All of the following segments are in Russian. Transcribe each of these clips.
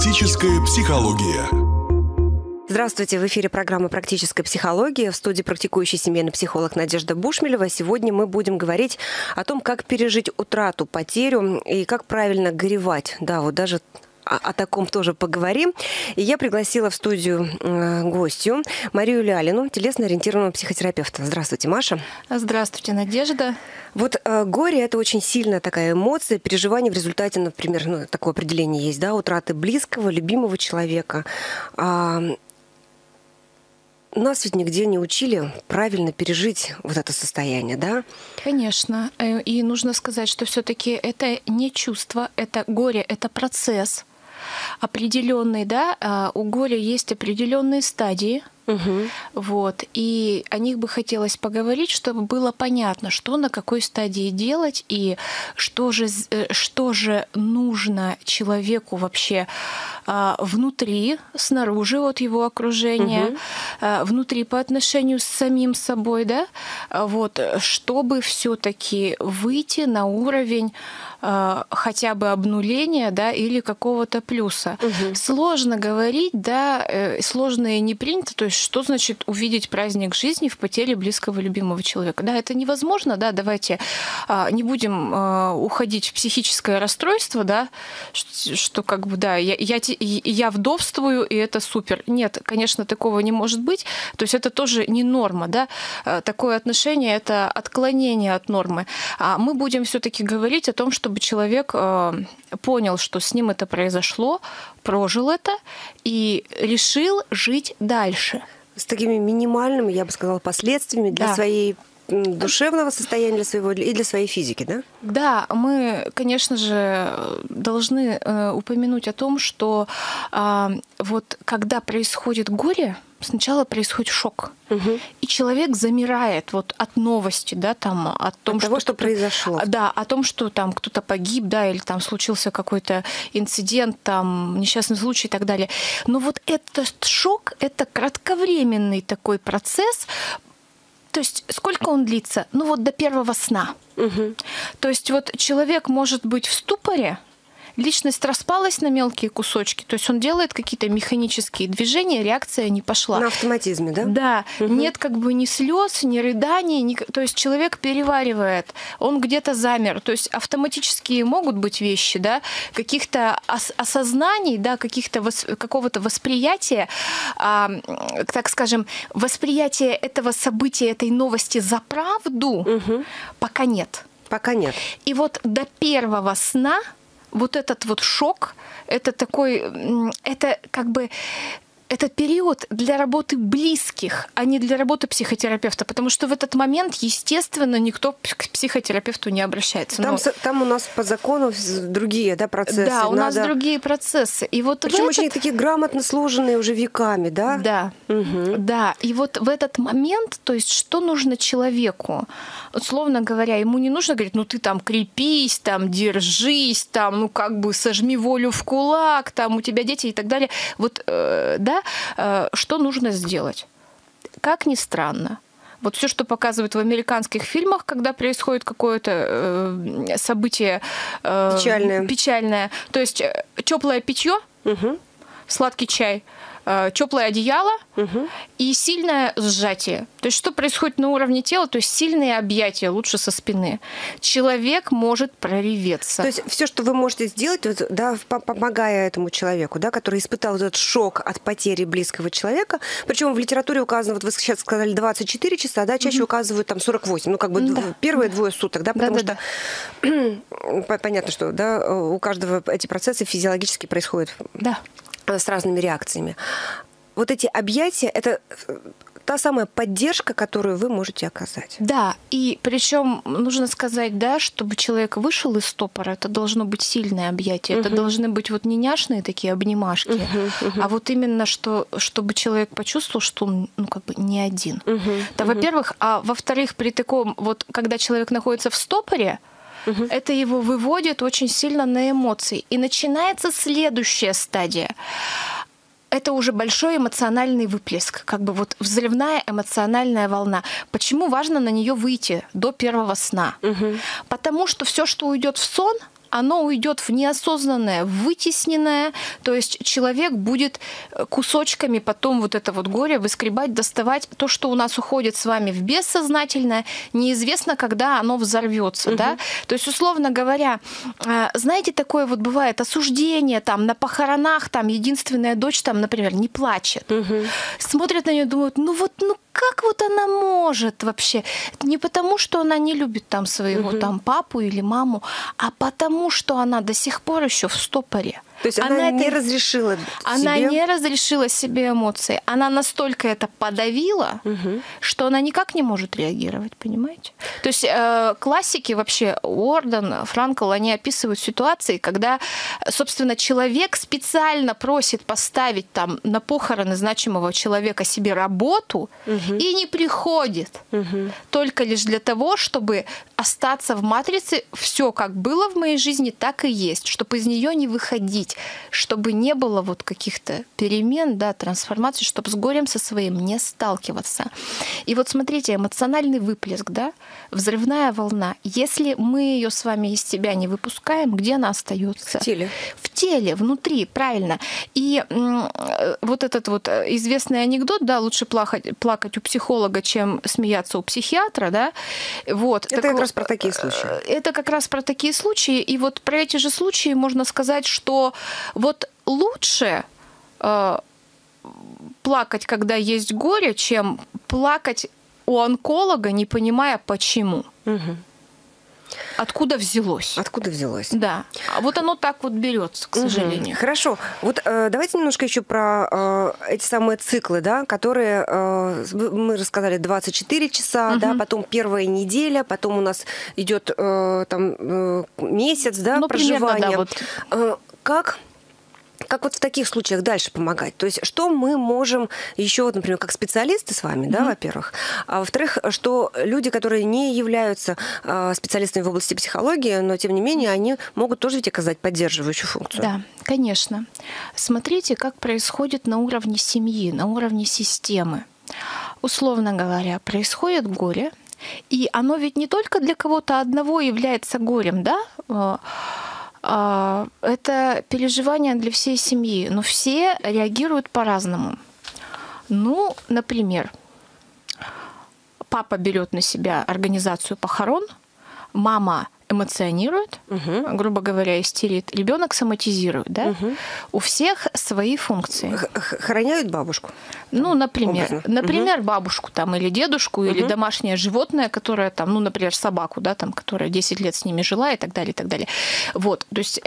Практическая психология. Здравствуйте, в эфире программа «Практическая психология». В студии практикующий семейный психолог Надежда Бушмелева. Сегодня мы будем говорить о том, как пережить утрату, потерю и как правильно горевать. Да, вот даже о таком тоже поговорим. И я пригласила в студию гостью Марию Лялину, телесно-ориентированного психотерапевта. Здравствуйте, Маша. Здравствуйте, Надежда. Вот горе – это очень сильная такая эмоция, переживание в результате, например, такое определение есть, да, утраты близкого, любимого человека. Нас ведь нигде не учили правильно пережить вот это состояние, да? Конечно. И нужно сказать, что все-таки это не чувство, это горе, это процесс определенный, да. У горя есть определенные стадии. Вот. И о них бы хотелось поговорить, чтобы было понятно, что на какой стадии делать и что же нужно человеку вообще внутри, снаружи от его окружения, внутри по отношению с самим собой, да, вот, чтобы все-таки выйти на уровень хотя бы обнуления, да, или какого-то плюса. Сложно говорить, да, сложно и не принято, то есть что значит увидеть праздник жизни в потере близкого любимого человека? Да, это невозможно, да, давайте не будем уходить в психическое расстройство, да, что как бы, да, я вдовствую, и это супер. Нет, конечно, такого не может быть, то есть это тоже не норма, да, такое отношение — это отклонение от нормы. А мы будем все-таки говорить о том, чтобы человек понял, что с ним это произошло, прожил это и решил жить дальше. С такими минимальными, я бы сказала, последствиями для своей душевного состояния, для своего и для своей физики, да? Да, мы, конечно же, должны упомянуть о том, что вот когда происходит горе, сначала происходит шок, и человек замирает вот от новости, да, там, от того, что произошло. Да, о том, что там кто-то погиб, да, или там случился какой-то инцидент, там, несчастный случай и так далее. Но вот этот шок — это кратковременный такой процесс. То есть сколько он длится? Ну вот до первого сна. То есть вот человек может быть в ступоре, личность распалась на мелкие кусочки, то есть он делает какие-то механические движения, реакция не пошла. На автоматизме, да? Да. Нет как бы ни слез, ни рыданий, то есть человек переваривает, он где-то замер. То есть автоматические могут быть вещи, да, каких-то осознаний, да, какого-то восприятия, так скажем, восприятия этого события, этой новости за правду пока нет. Пока нет. И вот до первого сна вот этот вот шок, это такой, это как бы, это период для работы близких, а не для работы психотерапевта, потому что в этот момент, естественно, никто к психотерапевту не обращается. Там у нас по закону другие, да, процессы. Да, у нас другие процессы. И вот причем очень такие грамотно сложенные уже веками, да? Да, да. И вот в этот момент, то есть что нужно человеку? Условно говоря, ему не нужно говорить, ну ты там крепись, там держись, там, ну как бы сожми волю в кулак, там у тебя дети и так далее. Вот, да, что нужно сделать? Как ни странно, вот все, что показывают в американских фильмах, когда происходит какое-то событие печальное, то есть теплое питье, сладкий чай, теплое одеяло и сильное сжатие. То есть что происходит на уровне тела? То есть сильные объятия, лучше со спины. Человек может прореветься. То есть все, что вы можете сделать, вот, да, помогая этому человеку, да, который испытал этот шок от потери близкого человека, причем в литературе указано, вот вы сейчас сказали 24 часа, да, чаще указывают там 48, ну как бы первые двое суток, да, потому что понятно, что да, у каждого эти процессы физиологически происходят. Да. С разными реакциями. Вот эти объятия — это та самая поддержка, которую вы можете оказать. Да, и причем нужно сказать, да, чтобы человек вышел из стопора, это должно быть сильное объятие, это должны быть вот не няшные такие обнимашки, а вот именно чтобы человек почувствовал, что он, ну, как бы не один. Да, во-первых, а во-вторых, при таком, вот когда человек находится в стопоре, это его выводит очень сильно на эмоции. И начинается следующая стадия. Это уже большой эмоциональный выплеск, как бы вот взрывная эмоциональная волна. Почему важно на нее выйти до первого сна? Потому что все, что уйдет в сон, оно уйдет в неосознанное, вытесненное, то есть человек будет кусочками потом вот это вот горе выскребать, доставать. То, что у нас уходит с вами в бессознательное, неизвестно, когда оно взорвется, да? То есть, условно говоря, знаете, такое вот бывает осуждение, там, на похоронах, там, единственная дочь, там, например, не плачет. Смотрят на нее, думают, ну как вот она может вообще? Не потому, что она не любит там своего там папу или маму, а потому, что она до сих пор еще в стопоре. То есть она не разрешила себе... Она не разрешила себе эмоции. Она настолько это подавила, что она никак не может реагировать, понимаете? То есть классики вообще, Уорден, Франкл, они описывают ситуации, когда, собственно, человек специально просит поставить там на похороны значимого человека себе работу и не приходит. Только лишь для того, чтобы остаться в матрице, все как было в моей жизни, так и есть, чтобы из нее не выходить, чтобы не было вот каких-то перемен, да, трансформаций, чтобы с горем со своим не сталкиваться. И вот смотрите, эмоциональный выплеск, да, взрывная волна. Если мы ее с вами из себя не выпускаем, где она остается? В теле. В теле, внутри, правильно. И вот этот вот известный анекдот, да, лучше плакать у психолога, чем смеяться у психиатра, да. Вот. Это как раз про такие случаи. Это как раз про такие случаи. И вот про эти же случаи можно сказать, что вот лучше плакать, когда есть горе, чем плакать у онколога, не понимая, почему. Откуда взялось? Откуда взялось? Да. А вот оно так вот берется, к сожалению. Хорошо. Вот давайте немножко еще про эти самые циклы, да, которые мы рассказали 24 часа, да, потом первая неделя, потом у нас идет там месяц, да, проживания. Примерно, да, вот. Как вот в таких случаях дальше помогать? То есть что мы можем еще, вот, например, как специалисты с вами, да, во-первых, а во-вторых, что люди, которые не являются специалистами в области психологии, но тем не менее они могут тоже ведь оказать поддерживающую функцию. Да, конечно. Смотрите, как происходит на уровне семьи, на уровне системы. Условно говоря, происходит горе, и оно ведь не только для кого-то одного является горем, да? Это переживание для всей семьи, но все реагируют по-разному. Ну, например, папа берет на себя организацию похорон, мама эмоционирует, грубо говоря, истерит, ребенок соматизирует, да? У всех свои функции. Хороняют бабушку? Ну, например, бабушку там, или дедушку, или домашнее животное, которое там, ну, например, собаку, да, там, которая 10 лет с ними жила и так далее, и так далее. Вот, то есть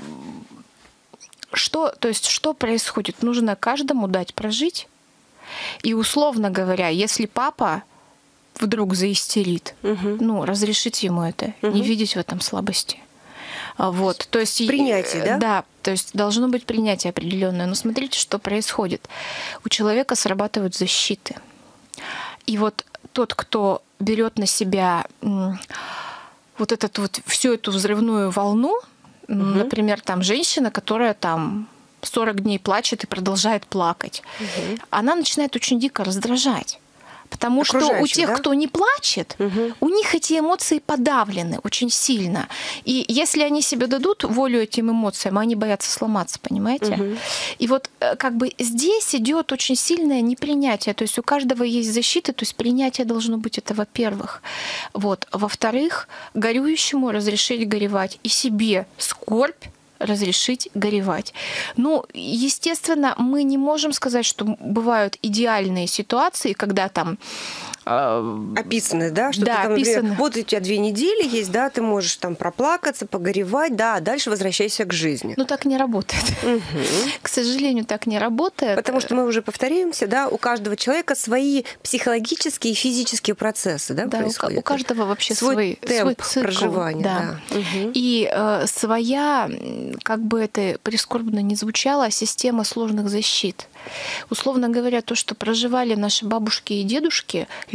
что происходит? Нужно каждому дать прожить. И, условно говоря, если папа вдруг заистерит, ну, разрешить ему это, не видеть в этом слабости. Вот, то есть принятие, да? Да, то есть должно быть принятие определенное. Но смотрите, что происходит. У человека срабатывают защиты. И вот тот, кто берет на себя вот всю эту взрывную волну, например, там женщина, которая там 40 дней плачет и продолжает плакать, она начинает очень дико раздражать. Потому что у тех, кто не плачет, у них эти эмоции подавлены очень сильно. И если они себе дадут волю этим эмоциям, они боятся сломаться, понимаете? И вот как бы здесь идет очень сильное непринятие. То есть у каждого есть защита, то есть принятие должно быть, это во-первых. Вот. Во-вторых, горюющему разрешить горевать и себе скорбь разрешить горевать. Ну, естественно, мы не можем сказать, что бывают идеальные ситуации, когда там описаны, да? Что да, ты там, описаны. например, вот у тебя 2 недели есть, да, ты можешь там проплакаться, погоревать, да, а дальше возвращайся к жизни. Ну, так не работает. К сожалению, так не работает. Потому что мы уже повторяемся, да, у каждого человека свои психологические и физические процессы, да, происходят. У каждого вообще свой темп цикл проживания. Да. И своя, как бы это прискорбно ни звучало, система сложных защит. Условно говоря, то, что проживали наши бабушки и дедушки,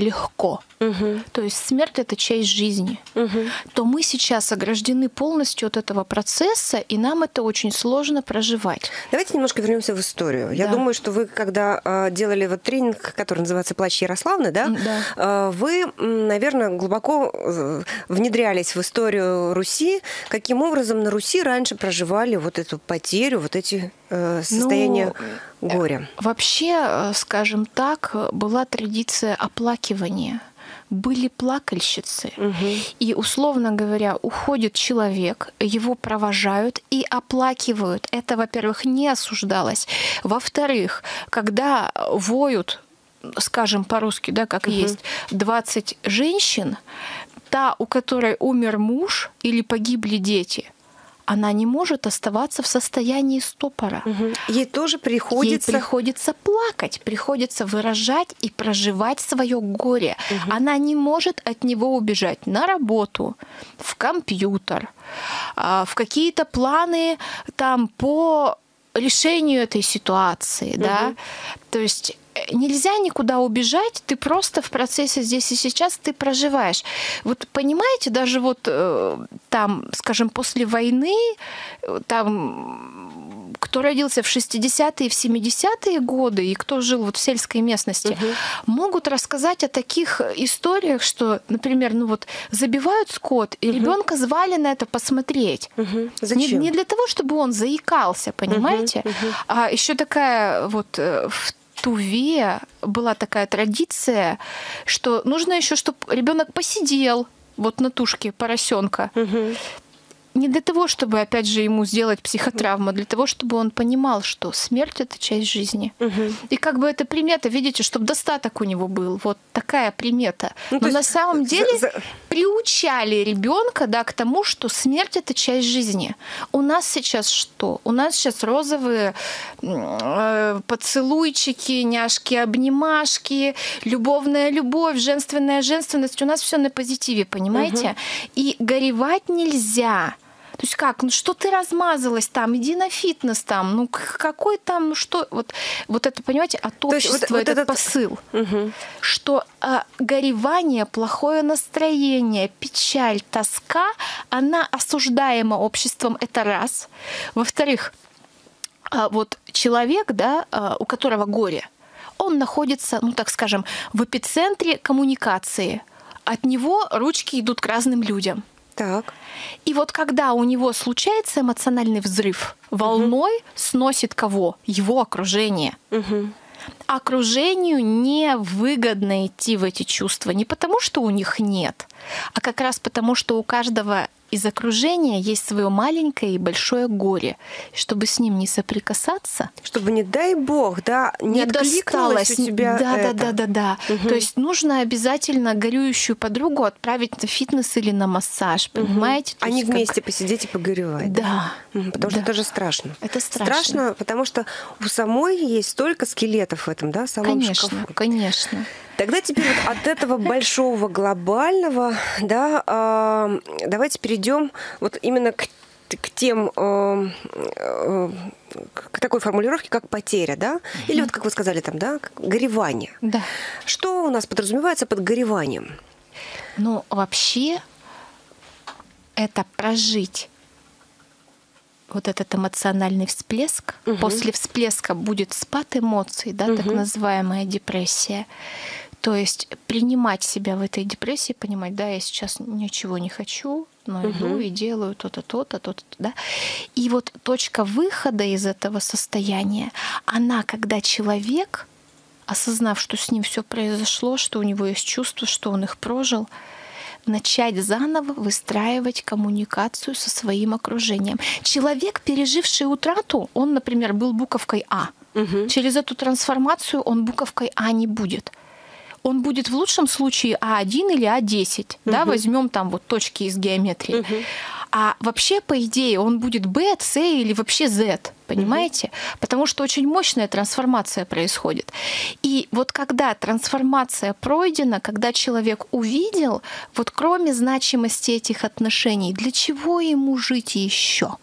легко, то есть смерть — это часть жизни, то мы сейчас ограждены полностью от этого процесса, и нам это очень сложно проживать. Давайте немножко вернемся в историю. Я думаю, что вы, когда делали вот тренинг, который называется «Плач Ярославны», вы, наверное, глубоко внедрялись в историю Руси. Каким образом на Руси раньше проживали вот эту потерю, вот эти состояния горя? Вообще, скажем так, была традиция оплакивания. Были плакальщицы. И, условно говоря, уходит человек, его провожают и оплакивают. Это, во-первых, не осуждалось. Во-вторых, когда воют, скажем по-русски, да, как есть, 20 женщин, та, у которой умер муж или погибли дети, она не может оставаться в состоянии стопора. Ей тоже приходится... Ей приходится плакать, приходится выражать и проживать свое горе. Она не может от него убежать на работу, в компьютер, в какие-то планы там, по решению этой ситуации. Да? То есть нельзя никуда убежать, ты просто в процессе здесь и сейчас ты проживаешь. Вот понимаете, даже вот там, скажем, после войны, там, кто родился в 60-е и в 70-е годы, и кто жил вот в сельской местности, могут рассказать о таких историях, что, например, ну вот забивают скот, и ребенка звали на это посмотреть. Зачем? Не для того, чтобы он заикался, понимаете? А еще такая вот в Туве была такая традиция, что нужно еще, чтобы ребенок посидел вот на тушке поросенка. Не для того, чтобы, опять же, ему сделать психотравму, а для того, чтобы он понимал, что смерть — это часть жизни. И как бы эта примета, видите, чтобы достаток у него был. Вот такая примета. Но на самом деле приучали ребенка, да, к тому, что смерть — это часть жизни. У нас сейчас что? У нас сейчас розовые поцелуйчики, няшки-обнимашки, любовная любовь, женственная женственность. У нас все на позитиве, понимаете? И горевать нельзя. То есть как? Ну что ты размазалась там? Иди на фитнес там. Ну какой там? Ну что? Вот это, понимаете, от общества вот этот посыл. Что горевание, плохое настроение, печаль, тоска, она осуждаема обществом. Это раз. Во-вторых, вот человек, да, у которого горе, он находится, ну так скажем, в эпицентре коммуникации. От него ручки идут к разным людям. Так. И вот когда у него случается эмоциональный взрыв, волной сносит кого? Его окружение. Окружению невыгодно идти в эти чувства не потому, что у них нет, а как раз потому, что у каждого из окружения есть свое маленькое и большое горе. Чтобы с ним не соприкасаться, чтобы, не дай бог, да, не откликнулось у тебя Да. То есть нужно обязательно горюющую подругу отправить на фитнес или на массаж, понимаете? А не вместе посидеть и погоревать. Да. Потому что это же страшно. Это страшно, потому что у самой есть столько скелетов в этом, да, самом шкафу. Конечно. Тогда теперь вот от этого большого глобального, да, давайте перейдем вот именно к тем, к такой формулировке, как потеря, да, или вот, как вы сказали там, да, горевание. Да. Что у нас подразумевается под гореванием? Ну, вообще, это прожить вот этот эмоциональный всплеск. После всплеска будет спад эмоций, да, так называемая депрессия. То есть принимать себя в этой депрессии, понимать, да, я сейчас ничего не хочу, но иду и делаю то-то, то-то, то-то, да. И вот точка выхода из этого состояния, она, когда человек, осознав, что с ним все произошло, что у него есть чувства, что он их прожил, начать заново выстраивать коммуникацию со своим окружением. Человек, переживший утрату, он, например, был буковкой А. Через эту трансформацию он буковкой А не будет. Он будет в лучшем случае А1 или А10. Да, возьмем там вот точки из геометрии. А вообще, по идее, он будет Б, С или вообще Z, понимаете? Потому что очень мощная трансформация происходит. И вот когда трансформация пройдена, когда человек увидел, вот кроме значимости этих отношений, для чего ему жить еще?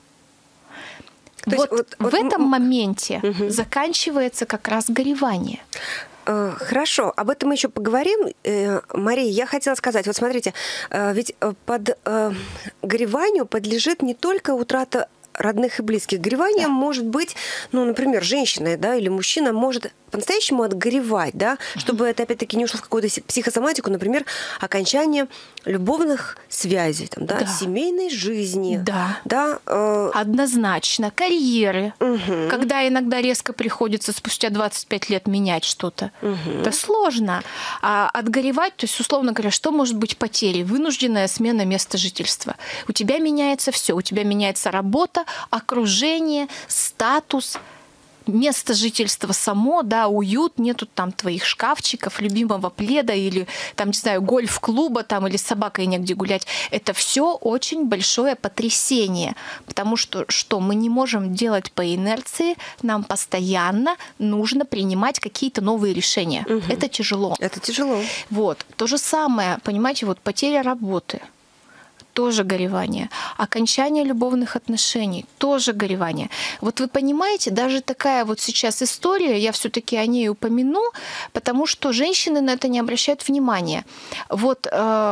Вот в этом моменте заканчивается как раз горевание. Хорошо, об этом мы еще поговорим. Мария, я хотела сказать, вот смотрите, ведь под гореванию подлежит не только утрата родных и близких. Горевание может быть, ну, например, женщина, да, или мужчина может по-настоящему отгоревать, да, чтобы это, опять-таки, не ушло в какую-то психосоматику, например, окончание любовных связей, там, да, семейной жизни. Да. Однозначно. Карьеры. Когда иногда резко приходится спустя 25 лет менять что-то. Это сложно. А отгоревать, то есть, условно говоря, что может быть потерей? Вынужденная смена места жительства. У тебя меняется все. У тебя меняется работа, окружение, статус, место жительства само, да, уют, нету там твоих шкафчиков, любимого пледа или там, не знаю, гольф-клуба там или с собакой негде гулять. Это все очень большое потрясение, потому что мы не можем делать по инерции, нам постоянно нужно принимать какие-то новые решения. Это тяжело. Это тяжело. Вот. То же самое, понимаете, вот потеря работы. Тоже горевание. Окончание любовных отношений тоже горевание. Вот вы понимаете, даже такая вот сейчас история, я все-таки о ней упомяну, потому что женщины на это не обращают внимания. Вот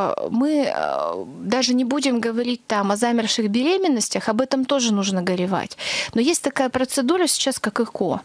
мы даже не будем говорить там о замерших беременностях, об этом тоже нужно горевать. Но есть такая процедура сейчас, как ЭКО.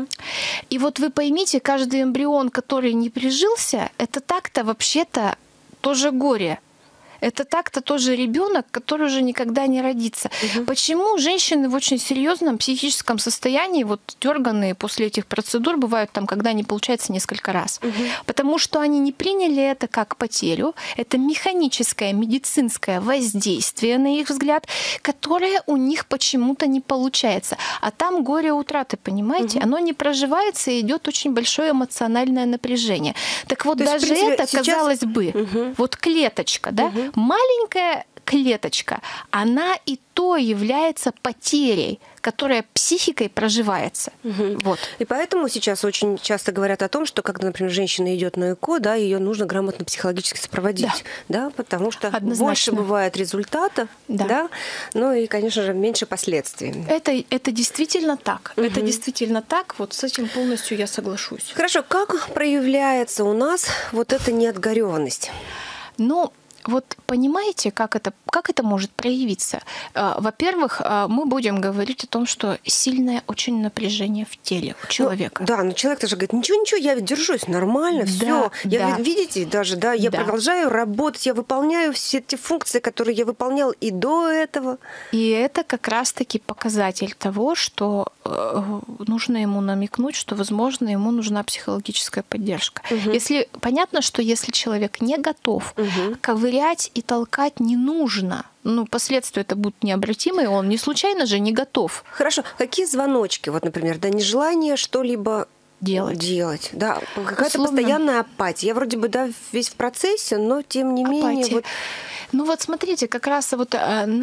И вот вы поймите, каждый эмбрион, который не прижился, это так-то вообще-то тоже горе. Это так-то тоже ребенок, который уже никогда не родится. Почему женщины в очень серьезном психическом состоянии, вот дерганые после этих процедур, бывают там, когда не получается несколько раз? Потому что они не приняли это как потерю. Это механическое медицинское воздействие, на их взгляд, которое у них почему-то не получается. А там горе утраты, понимаете? Оно не проживается, и идет очень большое эмоциональное напряжение. Так вот, даже принципе, это, сейчас... казалось бы, вот клеточка, да? Маленькая клеточка, она и то является потерей, которая психикой проживается. Вот. И поэтому сейчас очень часто говорят о том, что когда, например, женщина идет на ЭКО, да, ее нужно грамотно психологически сопроводить, да, потому что больше бывает результата, да, ну и, конечно же, меньше последствий. Это действительно так. Это действительно так. Вот с этим полностью я соглашусь. Хорошо. Как проявляется у нас вот эта неотгорённость? Ну, вот понимаете, как это может проявиться? Во-первых, мы будем говорить о том, что сильное очень напряжение в теле у человека. Ну, но человек тоже говорит, ничего, я ведь держусь нормально, все. Видите, даже, я продолжаю работать, я выполняю все те функции, которые я выполнял и до этого. И это как раз-таки показатель того, что нужно ему намекнуть, что, возможно, ему нужна психологическая поддержка. Если понятно, что если человек не готов ковырять и толкать не нужно. Ну, последствия это будут необратимые, он не случайно же не готов. Хорошо. Какие звоночки? Вот, например, нежелание что-либо делать. Да, какая-то постоянная апатия. Я вроде бы, весь в процессе, но тем не менее... Вот... Ну вот смотрите, как раз вот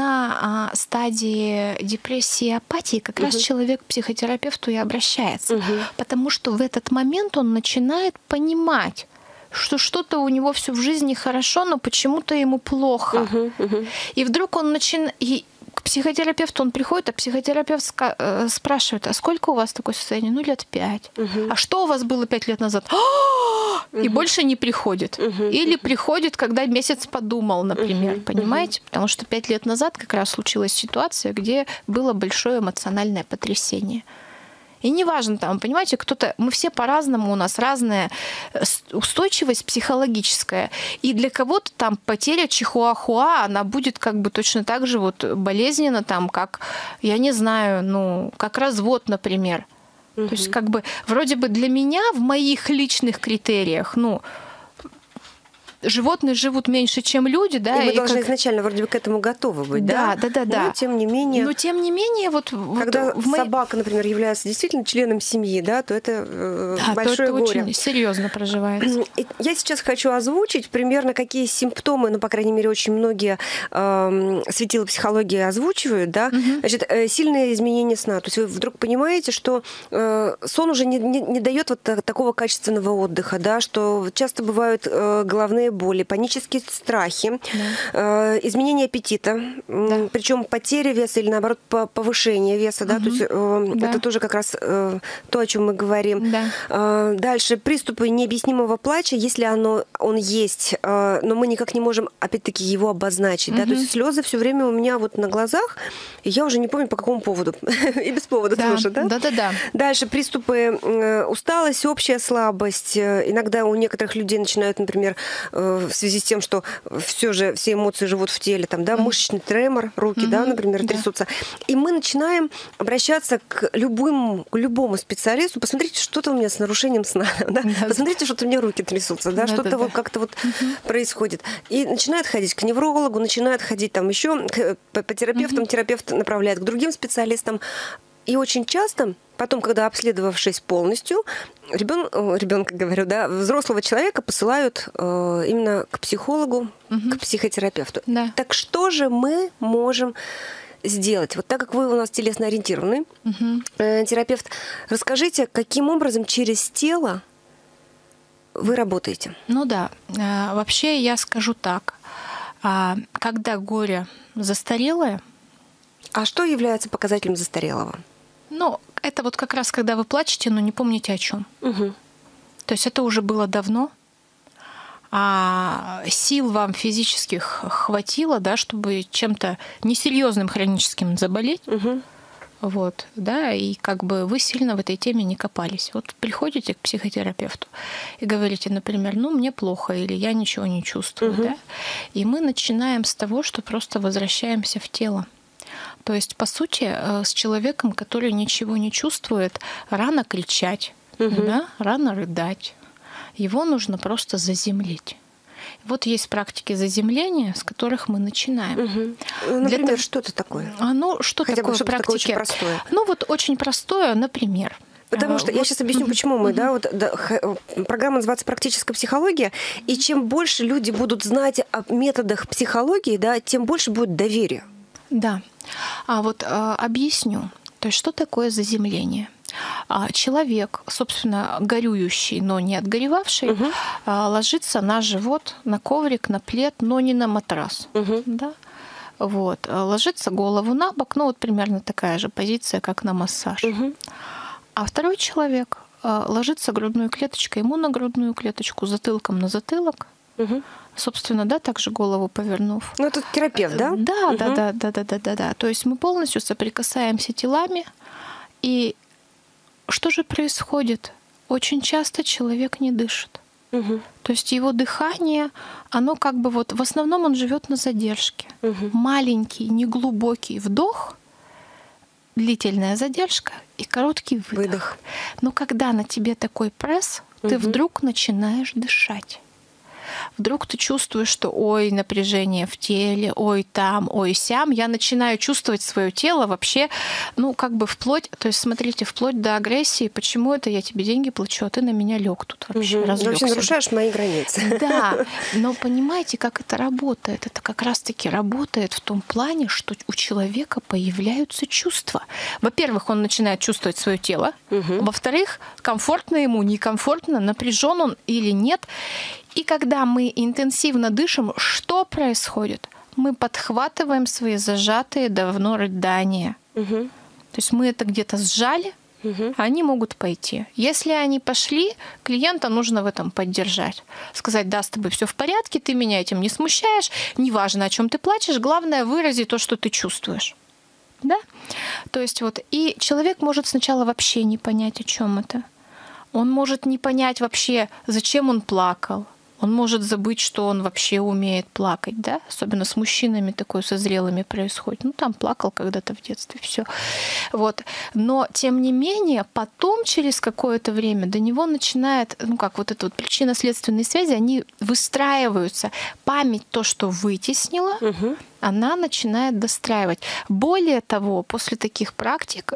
на стадии депрессии и апатии как раз человек к психотерапевту и обращается. Потому что в этот момент он начинает понимать, что что-то у него все в жизни хорошо, но почему-то ему плохо. И вдруг он начинает... К психотерапевту он приходит, а психотерапевт спрашивает, а сколько у вас такое состояние? Ну, лет 5. А что у вас было 5 лет назад? И больше не приходит. Или приходит, когда месяц подумал, например. Понимаете? Потому что 5 лет назад как раз случилась ситуация, где было большое эмоциональное потрясение. И неважно, там, понимаете, мы все по-разному, у нас разная устойчивость психологическая. И для кого-то там потеря чихуахуа, она будет как бы точно так же вот болезненна, там, как, я не знаю, как развод, например. То есть как бы вроде бы для меня в моих личных критериях, животные живут меньше, чем люди, да. И мы должны изначально вроде бы к этому готовы быть, да? Да. Но тем не менее... Когда собака, например, является действительно членом семьи, да, то это большое горе. Очень серьезно проживается. Я сейчас хочу озвучить примерно какие симптомы, по крайней мере, очень многие светила психологии озвучивают, да. Значит, сильное изменение сна. То есть вы вдруг понимаете, что сон уже не дает вот такого качественного отдыха, да, что часто бывают головные головные боли, панические страхи, изменение аппетита, причем потеря веса или, наоборот, повышение веса, да, то есть это тоже как раз то, о чем мы говорим. Дальше приступы необъяснимого плача, если он есть, но мы никак не можем, опять-таки, его обозначить. Да? То есть слезы все время у меня вот на глазах, и я уже не помню, по какому поводу. И без повода тоже, да? Да. Дальше приступы усталость, общая слабость. Иногда у некоторых людей начинают, например, в связи с тем, что все эмоции живут в теле, там, да, мышечный тремор, руки, да, например, трясутся. И мы начинаем обращаться к любому специалисту. Посмотрите, что-то у меня с нарушением сна. Да? Посмотрите, что-то у меня руки трясутся, да, что-то вот как-то вот происходит. И начинают ходить к неврологу, начинают ходить там еще по терапевтам, терапевт направляет к другим специалистам. И очень часто потом, когда обследовавшись полностью, ребенка, говорю, да, взрослого человека посылают именно к психологу, к психотерапевту. Да. Так что же мы можем сделать? Вот так как вы у нас телесно ориентированный терапевт, расскажите, каким образом через тело вы работаете? Ну да, вообще я скажу так. Когда горе застарелое... А что является показателем застарелого? Ну, это вот как раз, когда вы плачете, но не помните о чем. То есть это уже было давно, а сил вам физических хватило, да, чтобы чем-то несерьезным хроническим заболеть. Вот, да, и как бы вы сильно в этой теме не копались. Вот приходите к психотерапевту и говорите, например, ну, мне плохо, или я ничего не чувствую, да, и мы начинаем с того, что просто возвращаемся в тело. То есть, по сути, с человеком, который ничего не чувствует, рано кричать, да, рано рыдать. Его нужно просто заземлить. Вот есть практики заземления, с которых мы начинаем. Например, что это такое? Ну, что Хотя такое бы что-то такое практики? очень простое. Ну, вот очень простое, например. Потому что я сейчас объясню, почему мы, программа называется «Практическая психология», и чем больше люди будут знать о методах психологии, да, тем больше будет доверия. Да. Объясню. То есть, что такое заземление? Человек, собственно, горюющий, но не отгоревавший, ложится на живот, на коврик, на плед, но не на матрас. Да? Вот. Ложится голову на бок, ну вот примерно такая же позиция, как на массаж. А второй человек ложится грудной клеточкой, ему на грудную клеточку, затылком на затылок. Собственно, да, также голову повернув. Ну, это терапевт, да? Да. То есть мы полностью соприкасаемся телами. И что же происходит? Очень часто человек не дышит. То есть его дыхание, оно как бы вот... В основном он живет на задержке. Маленький, неглубокий вдох, длительная задержка и короткий выдох. Но когда на тебе такой пресс, ты вдруг начинаешь дышать. Вдруг ты чувствуешь, что ой, напряжение в теле, ой, там, ой, сям. Я начинаю чувствовать свое тело вообще, ну, как бы вплоть, то есть, смотрите, вплоть до агрессии. Почему это я тебе деньги плачу, а ты на меня лег тут вообще, разлёгся. Ты вообще нарушаешь мои границы. Да, но понимаете, как это работает? Это как раз-таки работает в том плане, что у человека появляются чувства. Во-первых, он начинает чувствовать свое тело. Во-вторых, комфортно ему, некомфортно, напряжен он или нет. И когда мы интенсивно дышим, что происходит? Мы подхватываем свои зажатые давно рыдания. То есть мы это где-то сжали, а они могут пойти. Если они пошли, клиента нужно в этом поддержать. Сказать, да, с тобой все в порядке, ты меня этим не смущаешь, неважно, о чем ты плачешь, главное выразить то, что ты чувствуешь. Да? То есть вот, и человек может сначала вообще не понять, о чем это. Он может не понять вообще, зачем он плакал. Он может забыть, что он вообще умеет плакать, да? Особенно с мужчинами такое со зрелыми происходит. Ну, там плакал когда-то в детстве, все. Вот. Но, тем не менее, потом, через какое-то время, до него начинает, ну, как вот эта вот причинно-следственные связи, они выстраиваются. Память, то, что вытеснила, она начинает достраивать. Более того, после таких практик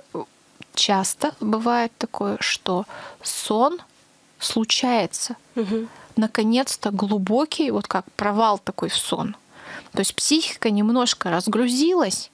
часто бывает такое, что сон случается. Наконец-то глубокий, вот как провал такой в сон. То есть психика немножко разгрузилась,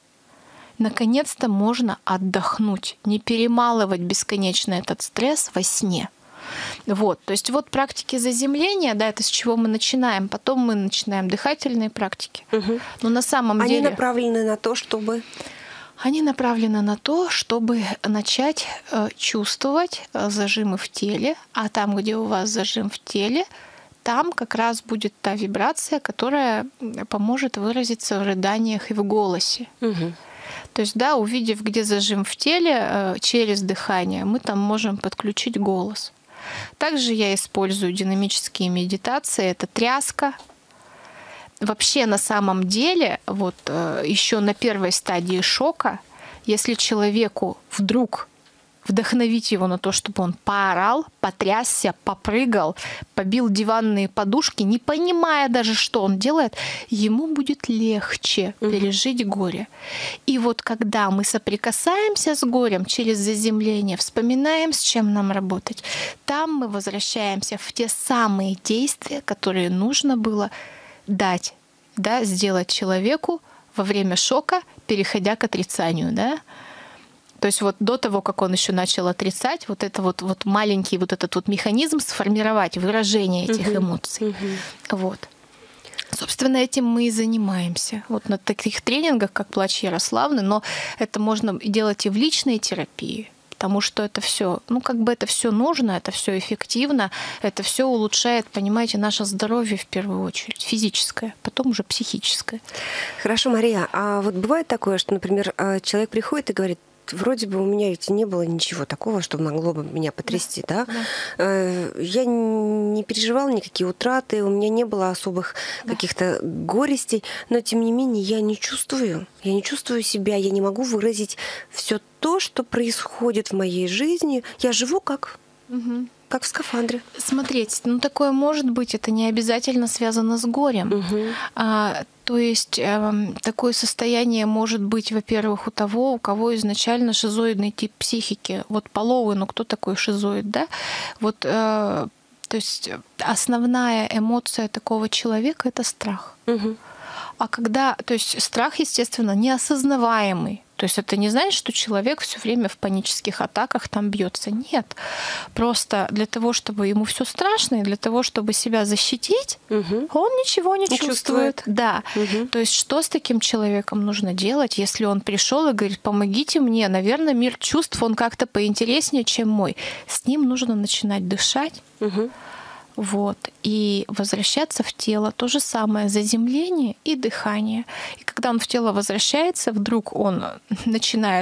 наконец-то можно отдохнуть, не перемалывать бесконечно этот стресс во сне. Вот, то есть вот практики заземления, да, это с чего мы начинаем. Потом мы начинаем дыхательные практики. Но на самом деле... Они направлены на то, чтобы... Они направлены на то, чтобы начать чувствовать зажимы в теле, а там, где у вас зажим в теле, там как раз будет та вибрация, которая поможет выразиться в рыданиях и в голосе. То есть, да, увидев, где зажим в теле, через дыхание, мы там можем подключить голос. Также я использую динамические медитации, это тряска. Вообще, на самом деле, вот еще на первой стадии шока, если человеку вдруг вдохновить его на то, чтобы он поорал, потрясся, попрыгал, побил диванные подушки, не понимая даже, что он делает, ему будет легче пережить горе. И вот когда мы соприкасаемся с горем через заземление, вспоминаем, с чем нам работать, там мы возвращаемся в те самые действия, которые нужно было дать, да, сделать человеку во время шока, переходя к отрицанию, да. То есть вот до того, как он еще начал отрицать, вот это вот маленький вот этот вот механизм сформировать выражение этих эмоций. Вот. Собственно, этим мы и занимаемся. Вот на таких тренингах, как «Плач Ярославны», но это можно делать и в личной терапии, потому что это все, ну как бы это все нужно, это все эффективно, это все улучшает, понимаете, наше здоровье в первую очередь, физическое, потом уже психическое. Хорошо, Мария, а вот бывает такое, что, например, человек приходит и говорит: вроде бы у меня ведь не было ничего такого, что могло бы меня потрясти, да? Я не переживала никакие утраты, у меня не было особых каких-то горестей, но тем не менее я не чувствую себя, я не могу выразить все то, что происходит в моей жизни. Я живу как в скафандре. Смотрите, ну такое может быть, это не обязательно связано с горем. То есть такое состояние может быть, во-первых, у того, у кого изначально шизоидный тип психики. Вот по Лоуэну кто такой шизоид, да? Вот, то есть основная эмоция такого человека — это страх. А когда, то есть страх, естественно, неосознаваемый. То есть это не значит, что человек все время в панических атаках там бьется. Нет. Просто для того, чтобы ему все страшно, и для того, чтобы себя защитить, он ничего не чувствует. Да. То есть что с таким человеком нужно делать, если он пришел и говорит: помогите мне, наверное, мир чувств, он как-то поинтереснее, чем мой. С ним нужно начинать дышать. Вот. И возвращаться в тело. То же самое — заземление и дыхание. И когда он в тело возвращается, вдруг он начинает: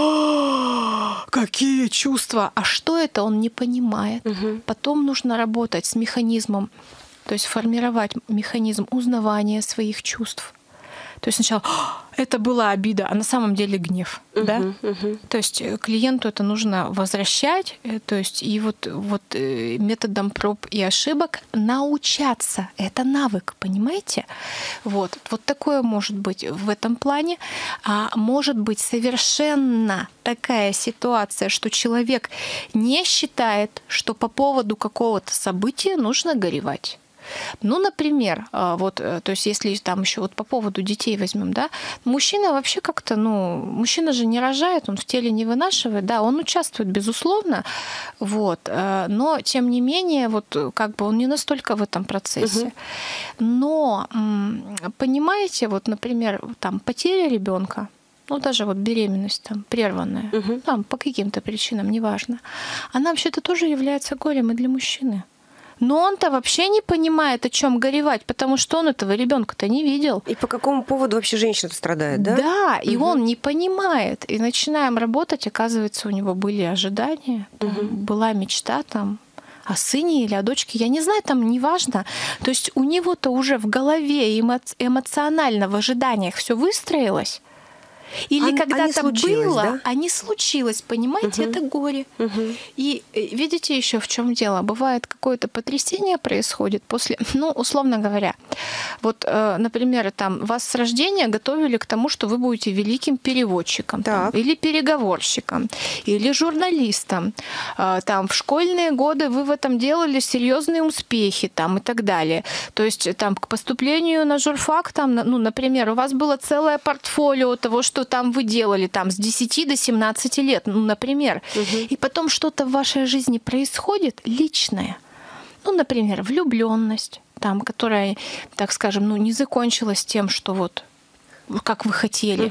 какие чувства! А что это, он не понимает. Потом нужно работать с механизмом, то есть формировать механизм узнавания своих чувств. То есть сначала это была обида, а на самом деле гнев. Да? То есть клиенту это нужно возвращать, то есть и вот методом проб и ошибок научаться. Это навык, понимаете? Вот такое может быть в этом плане. А может быть совершенно такая ситуация, что человек не считает, что по поводу какого-то события нужно горевать. Ну, например, вот, то есть если там еще вот по поводу детей возьмем, да, мужчина вообще как-то, мужчина же не рожает, он в теле не вынашивает, да, он участвует, безусловно, вот, но тем не менее, вот как бы он не настолько в этом процессе. Но, понимаете, вот, например, там потеря ребенка, даже вот беременность там прерванная, там по каким-то причинам, неважно, она вообще-то тоже является горем и для мужчины. Но он-то вообще не понимает, о чем горевать, потому что он этого ребенка-то не видел. И по какому поводу вообще женщина страдает, да? Да, и он не понимает. И начинаем работать, оказывается, у него были ожидания, была мечта там о сыне или о дочке, я не знаю, там неважно. То есть у него-то уже в голове эмоционально в ожиданиях все выстроилось. Или когда-то было, да? А не случилось, понимаете, это горе. И видите еще в чем дело? Бывает какое-то потрясение происходит после, условно говоря, вот, например, там вас с рождения готовили к тому, что вы будете великим переводчиком, там, или переговорщиком, или журналистом. Там в школьные годы вы в этом делали серьезные успехи, там и так далее. То есть там к поступлению на журфак, там, например, у вас было целое портфолио того, что что там вы делали там, с 10 до 17 лет, ну, например. И потом что-то в вашей жизни происходит личное. Ну, например, влюбленность, там, которая, так скажем, ну, не закончилась тем, что вот как вы хотели.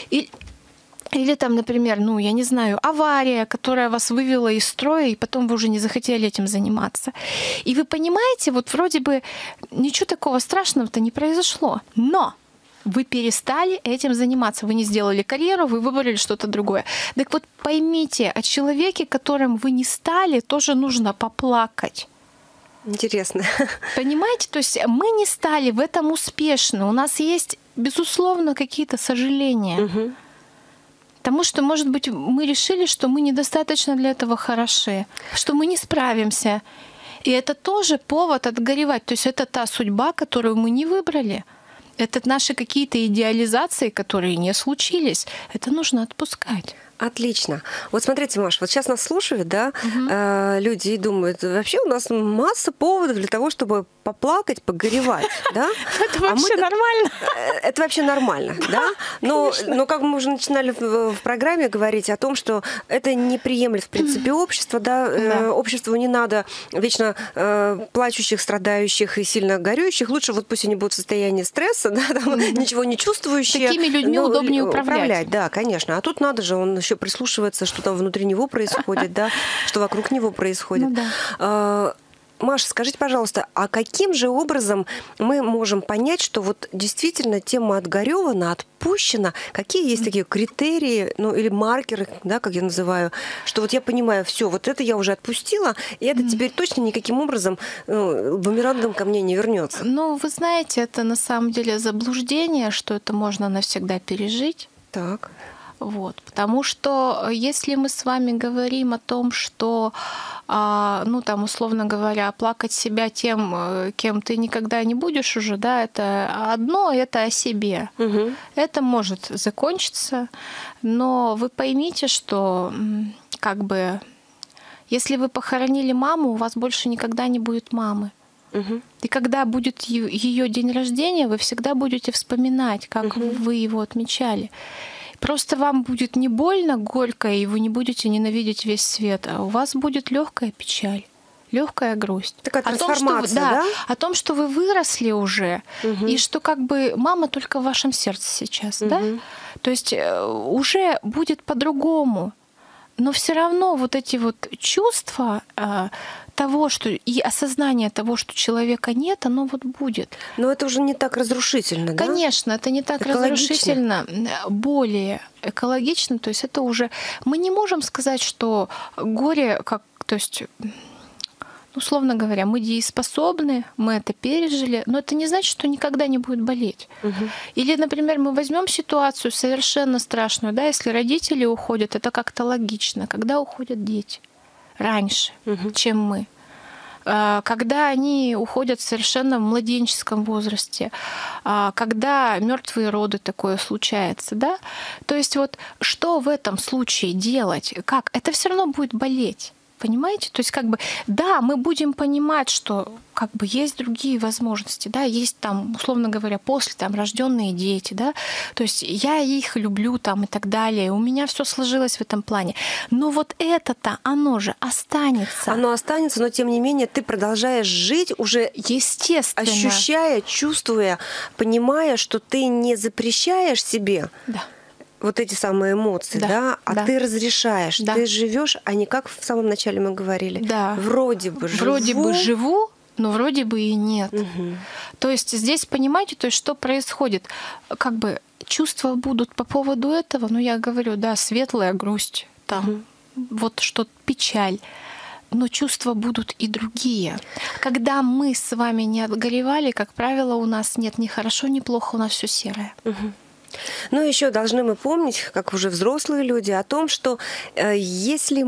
Или там, например, ну, я не знаю, авария, которая вас вывела из строя, и потом вы уже не захотели этим заниматься. И вы понимаете, вот вроде бы ничего такого страшного-то не произошло, но вы перестали этим заниматься, вы не сделали карьеру, вы выбрали что-то другое. Так вот поймите, о человеке, которым вы не стали, тоже нужно поплакать. Интересно. Понимаете, то есть мы не стали в этом успешны, у нас есть, безусловно, какие-то сожаления. Потому что, может быть, мы решили, что мы недостаточно для этого хороши, что мы не справимся. И это тоже повод отгоревать. То есть это та судьба, которую мы не выбрали. Это наши какие-то идеализации, которые не случились. Это нужно отпускать. Отлично. Вот смотрите, Маш, вот сейчас нас слушают, да, люди и думают, вообще у нас масса поводов для того, чтобы поплакать, погоревать, да? Это вообще нормально. Это вообще нормально, да? Но как мы уже начинали в программе говорить о том, что это не приемлет в принципе общество, да? Обществу не надо вечно плачущих, страдающих и сильно горюющих. Лучше вот пусть они будут в состоянии стресса, да, там, ничего не чувствующие. Такими людьми удобнее управлять. Да, конечно. А тут надо же, он еще прислушивается, что там внутри него происходит, да, что вокруг него происходит. Маша, скажите, пожалуйста, а каким же образом мы можем понять, что вот действительно тема отгоревана, отпущена? Какие есть такие критерии, ну или маркеры, да, как я называю, что вот я понимаю, все, вот это я уже отпустила, и это теперь точно никаким образом бумерангом ко мне не вернется. Ну, вы знаете, это на самом деле заблуждение, что это можно навсегда пережить. Так. Вот. Потому что если мы с вами говорим о том, что, ну там, условно говоря, плакать себя тем, кем ты никогда не будешь уже, да, это одно, это о себе. Это может закончиться, но вы поймите, что как бы, если вы похоронили маму, у вас больше никогда не будет мамы. И когда будет ее день рождения, вы всегда будете вспоминать, как вы его отмечали. Просто вам будет не больно, горько, и вы не будете ненавидеть весь свет, а у вас будет легкая печаль, легкая грусть. Такая трансформация, да? О том, что вы выросли уже, и что как бы мама только в вашем сердце сейчас, да? То есть уже будет по-другому. Но все равно вот эти вот чувства того, что и осознание того, что человека нет, оно вот будет. Но это уже не так разрушительно, да? Конечно, это не так разрушительно, более экологично. То есть это уже мы не можем сказать, что горе, как, то есть, условно говоря, мы дееспособны, мы это пережили, но это не значит, что никогда не будет болеть. Или, например, мы возьмем ситуацию совершенно страшную, да, если родители уходят, это как-то логично, когда уходят дети раньше, чем мы. Когда они уходят совершенно в младенческом возрасте, когда мертвые роды такое случается, да? То есть вот что в этом случае делать? Как? Это все равно будет болеть. Понимаете? То есть как бы, да, мы будем понимать, что как бы есть другие возможности, да, есть там, условно говоря, после там рожденные дети, да, то есть я их люблю там и так далее, у меня все сложилось в этом плане. Но вот это-то, оно же останется. Оно останется, но тем не менее ты продолжаешь жить уже, естественно, ощущая, чувствуя, понимая, что ты не запрещаешь себе. Да. Вот эти самые эмоции, да, а ты разрешаешь, ты живешь, а не как в самом начале мы говорили. Да. Вроде бы живу, но вроде бы и нет. То есть здесь, понимаете, то есть что происходит? Как бы чувства будут по поводу этого, ну я говорю, да, светлая грусть, там, вот что-то печаль. Но чувства будут и другие. Когда мы с вами не отгоревали, как правило, у нас нет ни хорошо, ни плохо, у нас все серое. Ну, еще должны мы помнить, как уже взрослые люди, о том, что если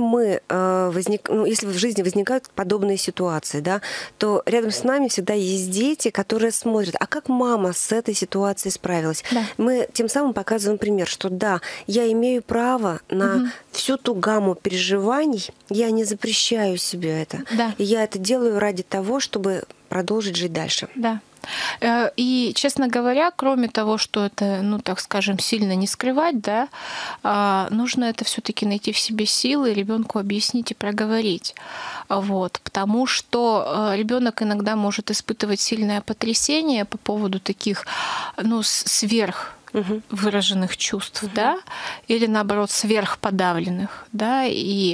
если в жизни возникают подобные ситуации, да, то рядом с нами всегда есть дети, которые смотрят, а как мама с этой ситуацией справилась. Да. Мы тем самым показываем пример, что да, я имею право на всю ту гамму переживаний, я не запрещаю себе это. Да. И я это делаю ради того, чтобы продолжить жить дальше. Да. И, честно говоря, кроме того, что это, ну, так скажем, сильно не скрывать, да, нужно это все-таки найти в себе силы, ребенку объяснить и проговорить. Вот, потому что ребенок иногда может испытывать сильное потрясение по поводу таких, ну, сверх выраженных чувств, да, или наоборот сверхподавленных, да, и,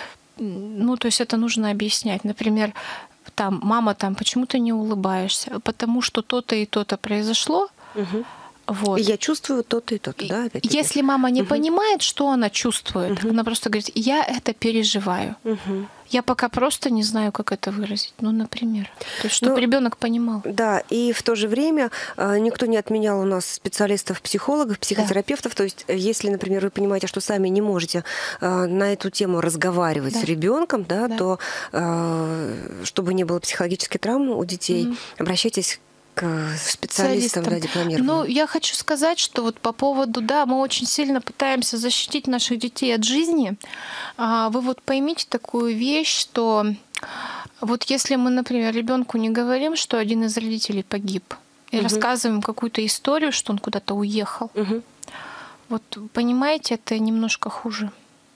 ну, то есть это нужно объяснять. Например, там, мама, там, почему ты не улыбаешься? Потому что то-то и то-то произошло. Вот. И я чувствую то-то и то-то, да? Опять-таки. Если мама не понимает, что она чувствует, она просто говорит, я это переживаю. Я пока просто не знаю, как это выразить. Ну, например. То есть, чтобы ребенок понимал. Да, и в то же время никто не отменял у нас специалистов-психологов, психотерапевтов. Да. То есть, если, например, вы понимаете, что сами не можете на эту тему разговаривать с ребенком, да, то чтобы не было психологической травмы у детей, обращайтесь к специалистам, да, дипломированным. Ну, я хочу сказать, что вот по поводу, да, мы очень сильно пытаемся защитить наших детей от жизни. Вы вот поймите такую вещь, что вот если мы, например, ребенку не говорим, что один из родителей погиб, и рассказываем какую-то историю, что он куда-то уехал, вот понимаете, это немножко хуже.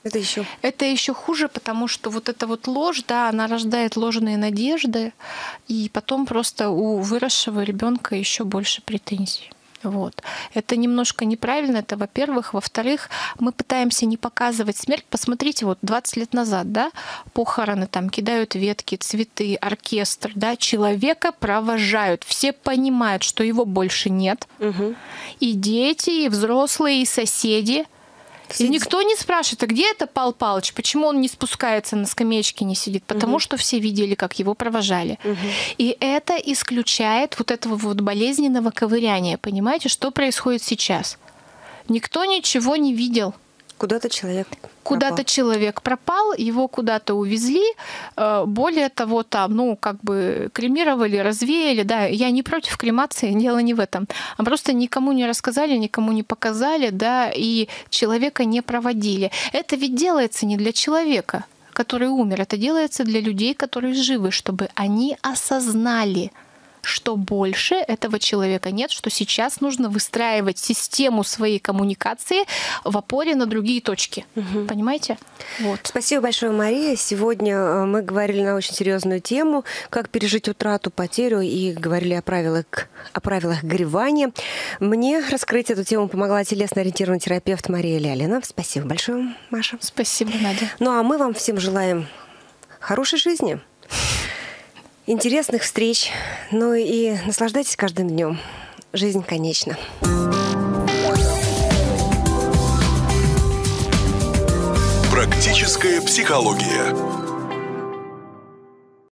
Это еще хуже, потому что вот эта вот ложь, да, она рождает ложные надежды, и потом просто у выросшего ребенка еще больше претензий. Вот. Это немножко неправильно, это во-первых. Во-вторых, мы пытаемся не показывать смерть. Посмотрите, вот 20 лет назад, да, похороны, там кидают ветки, цветы, оркестр, да, человека провожают. Все понимают, что его больше нет. И дети, и взрослые, и соседи. И никто не спрашивает, а где это Пал Палыч? Почему он не спускается на скамеечке, не сидит? Потому что все видели, как его провожали. И это исключает вот этого вот болезненного ковыряния. Понимаете, что происходит сейчас? Никто ничего не видел. Куда-то человек пропал, его куда-то увезли. Более того, там, ну, как бы кремировали, развеяли. Да, я не против кремации, дело не в этом. А просто никому не рассказали, никому не показали, да, и человека не проводили. Это ведь делается не для человека, который умер. Это делается для людей, которые живы, чтобы они осознали, что больше этого человека нет, что сейчас нужно выстраивать систему своей коммуникации в опоре на другие точки. Понимаете? Вот. Спасибо большое, Мария. Сегодня мы говорили на очень серьезную тему, как пережить утрату, потерю, и говорили о правилах горевания. Мне раскрыть эту тему помогла телесно-ориентированный терапевт Мария Лялина. Спасибо большое, Маша. Спасибо, Надя. Ну а мы вам всем желаем хорошей жизни, интересных встреч, ну и наслаждайтесь каждым днем. Жизнь конечна. Практическая психология.